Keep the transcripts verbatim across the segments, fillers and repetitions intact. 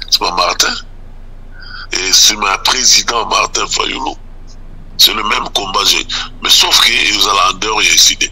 c'est pas Martin. Et c'est ma président Martin Fayulu. C'est le même combat. Mais sauf que nous allons en dehors et décider.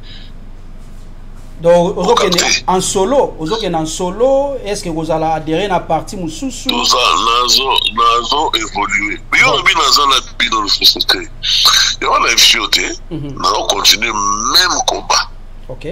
Donc, vous êtes en solo, vous êtes en solo, est-ce que vous allez adhérer à la partie Moussoussou? Nous allons évoluer. Mais nous allons la dans le société. Nous allons infiltrer, nous allons continuer le même combat. Ok.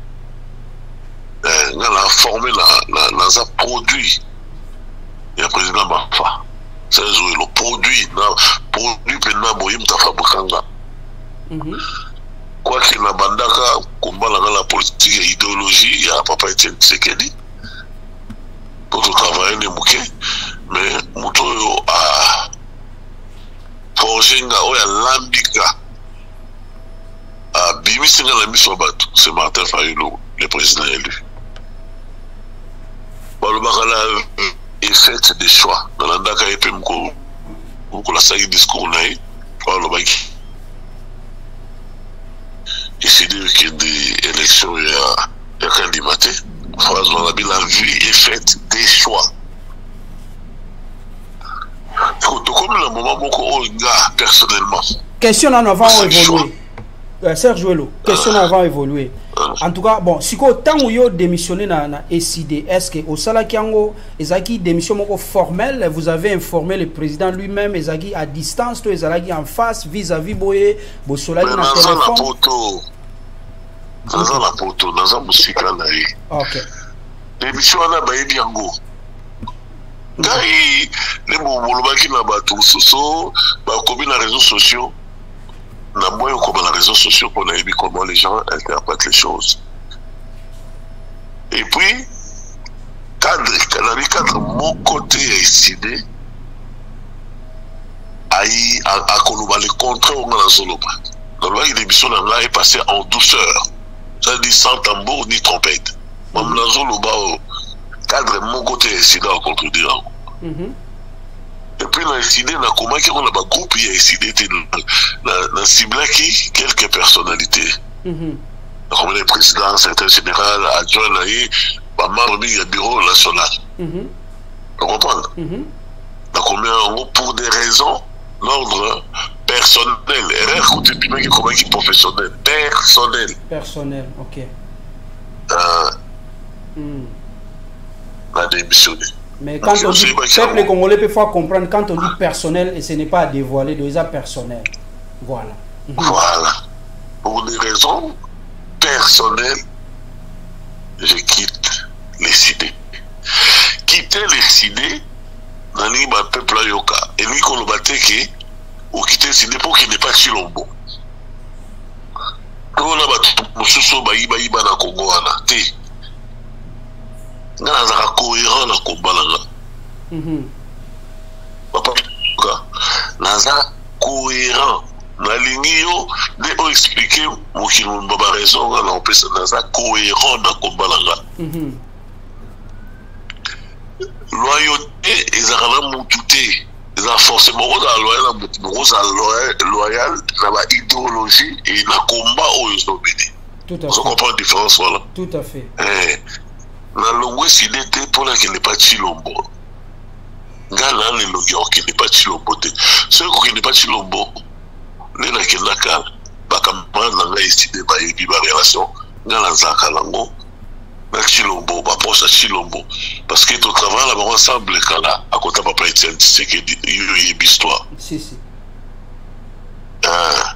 Nous allons former un produit. Il y a le président Bafa. C'est le produit. Le produit pendant que quoi qu'il n'a pas combat la politique et l'idéologie, il y a Papa Etienne Tshisekedi pour travailler les mouquets, mais Mouto a forgé un lambika a bimisi la mise au bateau. C'est Martin Fayulu, le président élu. Le Bakala est fait des choix. Dans la Daka et Pemko, pour la saga discours, le Baki. Et c'est dire qu'il y a des élections, il y a candidat. La vie est faite des choix. Comme le moment où personnellement. Question en avant évoluer. Serge Jouelo, question avant évoluer. En tout cas, bon, si vous avez démissionné dans la S I D, est-ce que au Salakiango, Ezaki démission formelle, vous avez informé le président lui-même, Ezaki à distance, toi Ezaki en face, vis-à-vis Boye, Bosolaki dans le téléphone. Dans la photo, dans la musique, ok. Démission à la Baïbi Yango. Gaï, les Boulobaki qui n'a pas tout ce, comme les réseaux sociaux. N'a moins comme les réseaux sociaux pour nous comment les gens interprètent les choses. Et puis, cadre, cadre, cadre, mon côté est décidé à à Koloba les contrats au Manazoloba. Dans le bail d'émission est passé en douceur. Ça dit sans tambour ni trompette. Mon Manazoloba cadre mon côté est décidé à contredire. Et puis, on a décidé, on a comment on a un groupe qui a décidé de cibler quelques personnalités. Comme les présidents, certains généraux, adjoints, membres du bureau national. Vous comprenez? Donc, pour des raisons, l'ordre personnel, erreur côté qui comment qui professionnel, personnel. Personnel, ok. On a démissionné. Mais quand on dit, peuple les Congolais peut faire comprendre, quand on dit personnel, et ce n'est pas à dévoiler, déjà personnel. Voilà. Voilà. Pour des raisons personnelles, je quitte les cités. Quitter les cités, dans le peuple Yoka, et lui qu'on le battait qui, ou quitter les cités pour qu'il n'ait pas Chilombo. Donc on a battu Moussousou Baïba Iba na Congo, Té. Nous sommes cohérents dans le combat. Nous sommes cohérents. Nous avons expliqué que nous avons raison. Nous sommes cohérents dans le combat. Loyauté, ils ont tout. Ils ont forcément loyal dans l'idéologie et dans le combat où ils ont mené. Tout à fait. Vous comprenez la différence? Tout à fait. Na longo s'il était pour la qu'il n'est pas Chilombo. Gala le logo qui n'est pas Chilombo. Ceux qui n'est pas Chilombo, les là qui n'a qu'à pas comme on a décidé par une relation. Gala zakalango, na Chilombo, pas pour ça Chilombo. Parce que tout travail là, on ensemble là, à côté papa Etienne Tshisekedi, il y a une histoire. Si si. Ah.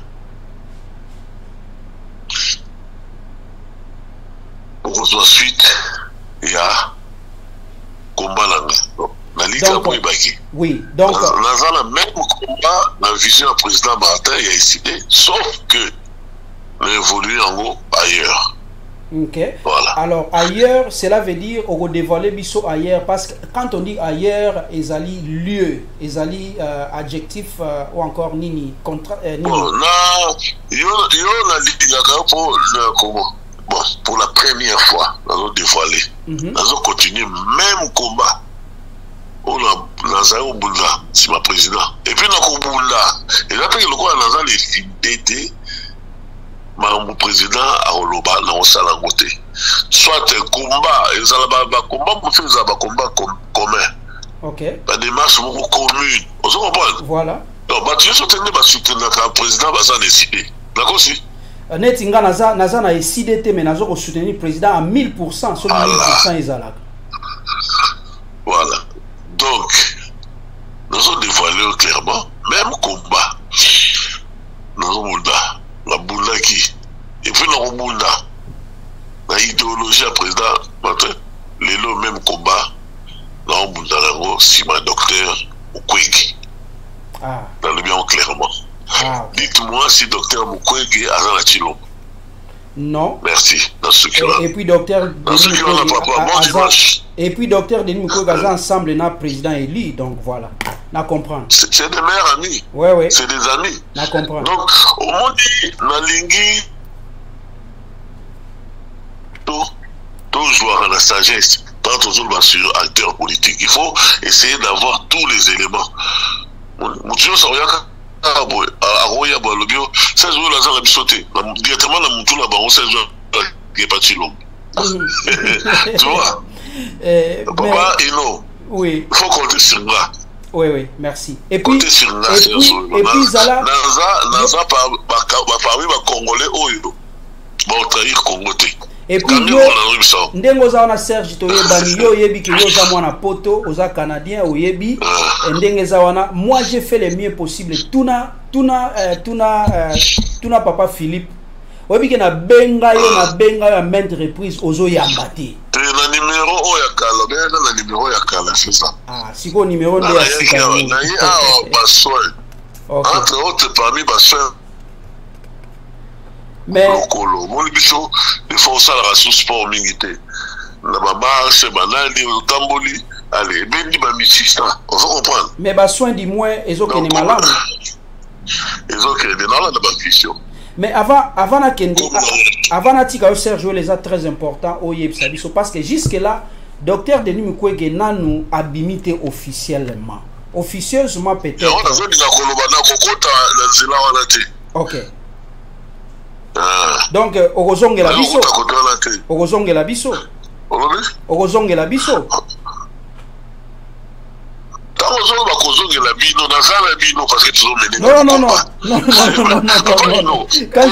Ensuite. Il y a combat là. Oui, donc. Dans le même combat, la vision du président Martin a décidé, sauf que nous évoluons en gros ailleurs. Ok. Voilà. Alors, ailleurs, cela veut dire on dévoiler biso ailleurs, parce que quand on dit ailleurs, ils allient lieu, ils allient euh, adjectif euh, ou encore nini, contrat. Euh, nini. Bon, là, il y a dit pour le comment. Bon, pour la première fois, nous avons dévoilé. Nous allons continuer même combat. On a Nazaré Boula, c'est ma président. Et puis, nous avons Boula. Et là, le quoi, nous avons les fidélités. Mon président a Oloba, nous avons ça à côté. Soit un combat, ils ont un combat pour faire un combat commun. Ok. La démarche beaucoup commune. On se comprend. Voilà. Donc, bah, tu es soutenu, bah, soutenir le président, bah, ça a décidé. D'accord aussi. Netinga naza naza na décidé mais nazo ko soutenir le président à mille pour cent, sur mille pour cent ezalaka. Voilà. Donc, nous avons dévoilé clairement, même combat. Nous avons Bounda, la Bounda qui. Et puis nous avons Bounda. La idéologie à président, les le même combat. Nous avons Bounda, si ma docteur Mukwege. Ah. Dans le bien clairement. Ah, okay. Dites-moi si docteur Mukwege a la Chilombo. Non. Merci. Dans ce et, et puis docteur et puis docteur Denis Mukwege a ensemble na président élu, donc voilà. Na comprendre. C'est des meilleurs amis. Ouais ouais. C'est des amis. Na comprendre. Donc au moins dit na lingi tout tout jouer à la sagesse. Tant toujours sur acteur politique, il faut essayer d'avoir tous les éléments. Monsieur Soyaka ah boy, à Roya Bolobio, ça joue la zone sauté. Directement la moutou là-bas, on sait jouer qui est parti long. Tu vois? Papa, il non. Oui. Il faut compter sur là. Oui, oui, merci. Et puis, et puis, et puis, Zala. Naza, Naza, par parmi les Congolais, Oyo, bon, trahir Congolais. Et puis, yo, ndengo za wana Serge Toyebani, yo yebi que yo za mwana poto, oza canadien, oyebi, ndenge za wana, moi j'ai fait le mieux possible. Tuna, tuna, euh, tuna, euh, tuna papa Philippe. Oyebi que na benga yo, na benga yo à maintes reprises, ozo yambati. Na numéro o ya kala, ben na numéro ya kala, c'est ça. Ah, siko numéro de ya sika. Na yi a basoy. Entre autres parmi basoy. Mais Lokolo, mon bicho, il faut ça la sous sport militaire. Na ba marche, banali, tamboli, allez, ben di ba misista. On va comprendre. Mais ba soin du moins, ils ont qu'une malade. Ils ont qu'une malade de ba question. Mais avant, avant na kendi, avant na tika Serge les a très important au Yebsabiso parce que jusque là, docteur Denis Mukwege n'a nous habilité officiellement. Officieusement peut-être. Ok. Donc, Orozonge la biso. Orozonge la biso. Orozonge la biso. Non, non, non. Non, non, non.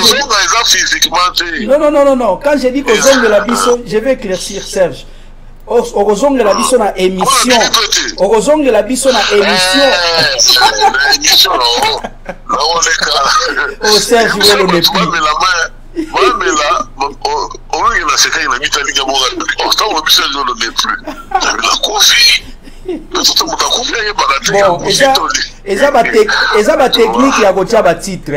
Non, non, non, non, non. Quand je dis qu'Orozonge la biso, je vais éclaircir Serge. Orozonge la biso na émission. Orozonge la biso na émission. Émission, oh Serge, vous le mettez. Moi, mais là, on va y c'est qu'il a mis ta ligue à mon avis. On s'en va plus, je ne l'ai plus. J'avais la confie. Bon, et ça, ma technique, il y a un bas titre.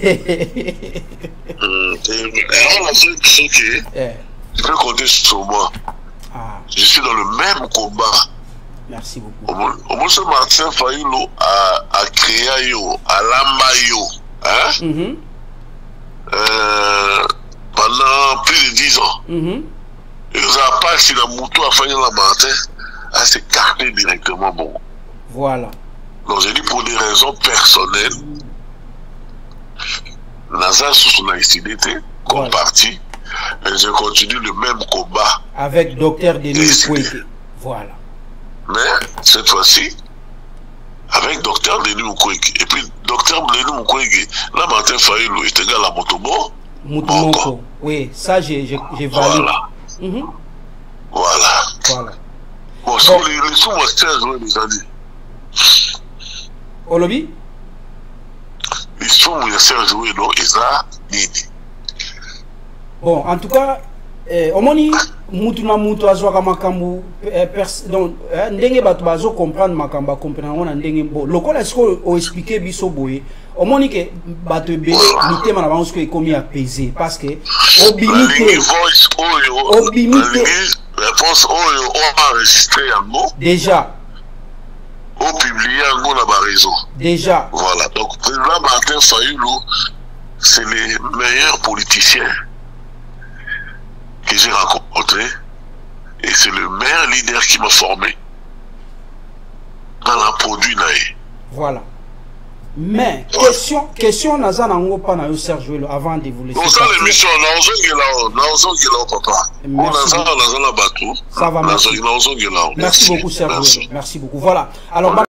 Tu peux compter sur moi. Je suis dans le même combat. Merci beaucoup. Au moins, ce Martin Fayulu a créé yo, a Lambayo, hein? Mm-hmm. euh, pendant plus de dix ans. Mm-hmm. Et nous avons pas si la moto a failli la Martin à s'écarter directement. Bon. Voilà. Donc, j'ai dit pour des raisons personnelles, Naza sous son laïcité, comme voilà. Parti, et je continue le même combat. Avec docteur Denis Mukwege. Voilà. Mais cette fois-ci, avec docteur Denis Mukwege. Et puis, docteur Denis Mukwege, là, Martin Fayulu est égal à Motobo. Motobo. Oui, ça, j'ai validé. Voilà. Mm-hmm. Voilà. Voilà. Bon, bon. Les, les sous-moi, je les ai dit. Olobi? Les sous-moi, Serge Oué, non, ils ont dit. Bon, en tout cas, eh, omoni mutu na mutu azwaka makambo eh, donc eh, ndenge bato bazo comprendre makambo comprendre na ndenge bo lokola siko o expliquer biso boye omoni ke bato ebele mitema na bango siko ekomi apaisé parce que obimité obimité réponse oyo on enregistré yango déjà on publié yango na ba réseau déjà voilà donc président Martin Fayulu c'est les meilleurs politiciens que j'ai rencontré et c'est le meilleur leader qui m'a formé dans un produit naïf. Voilà. Mais question question naza nango pa na yo Serge Ouello avant de vous laisser. Pour ça l'émission naozongela papa. Ça va, merci. Merci beaucoup Serge Ouello. Merci beaucoup. Voilà. Alors